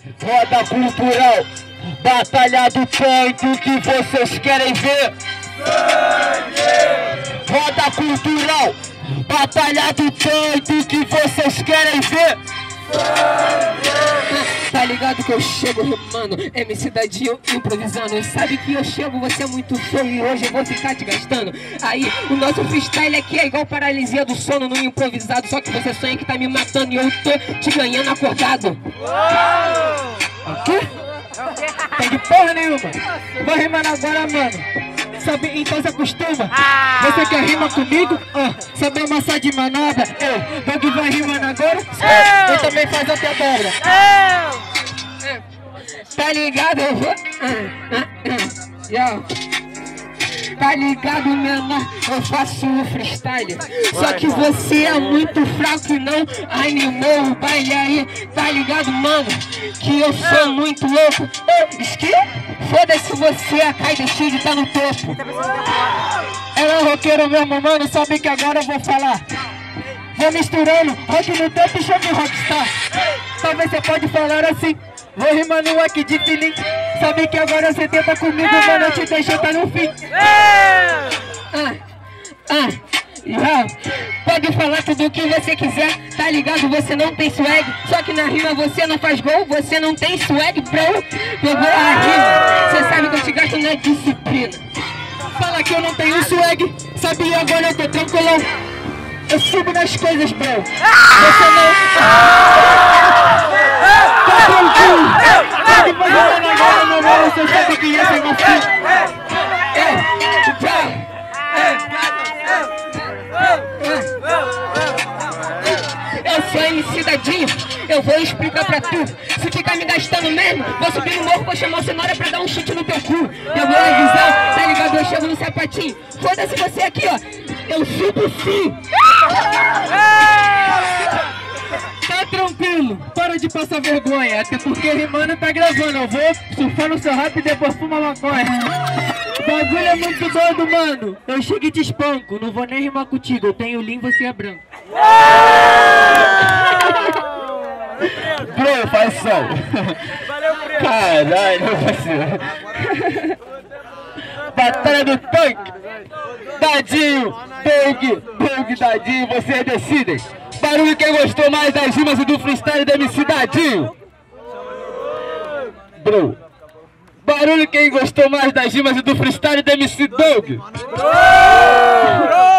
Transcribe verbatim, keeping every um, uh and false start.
Roda cultural, batalha do tanque, o que vocês querem ver? Sangue! Roda cultural, batalha do tanque, o que vocês querem ver? Sangue! Tá ligado que eu chego rimando, M C Dadinho improvisando. Sabe que eu chego, você é muito feio e hoje eu vou ficar te gastando. Aí, o nosso freestyle aqui é igual paralisia do sono no improvisado. Só que você sonha que tá me matando e eu tô te ganhando acordado. O quê? Tem de porra nenhuma. Vou rimando agora, mano. Sabe, então se acostuma. Você quer rima comigo? Ah, sabe amassar de manobra? Eu, Dog vai rimando agora? Eu, eu também faço a pedra. Tá ligado? Eu vou... Ah, ah, ah. Yo. Tá ligado, menor? Eu faço o freestyle. Só que você é muito fraco e não animou o baile aí. Tá ligado, mano? Que eu sou muito louco. Esqui? Foda-se você, a Kaida Shield tá no topo. Ela é roqueiro mesmo, mano. Sabe que agora eu vou falar. Vou misturando rock no tempo e chame rockstar. Talvez você pode falar assim. Vou rimando aqui de fininho. Sabe que agora você tenta comigo, mano, eu te deixo tá no fim. Ah, ah, yeah. Pode falar tudo o que você quiser, tá ligado? Você não tem swag. Só que na rima você não faz gol, você não tem swag, bro. Pegou a rima, você sabe que eu te gasto na disciplina. Fala que eu não tenho swag, sabe, e agora eu tô tranquilão. Eu subo nas coisas, bro. Você não... Tá tranquilo. Sabe, você não agora, meu mano, você sabe que esse é meu filho. Eu sou M C Dadinho, eu vou explicar pra tu. Se ficar me gastando mesmo, vou subir no morro, vou chamar o cenoura pra dar um chute no teu cu. Pegou a visão, tá ligado? Eu chego no sapatinho. Foda-se você aqui, ó. Eu subo sim. Tá tranquilo, para de passar vergonha. Até porque rimando tá gravando. Eu vou surfar no seu rap e depois fumar maconha. O bagulho é muito doido, mano. Eu chego e te espanco. Não vou nem rimar contigo. Eu tenho lean, você é branco. Bro, faz som. Caralho, parceiro. Batalha do tanque. Dadinho, Doug, Doug, Dadinho, vocês decidem. Barulho quem gostou mais das rimas e do freestyle da M C Dadinho. Bro. Barulho quem gostou mais das rimas e do freestyle da M C Doug.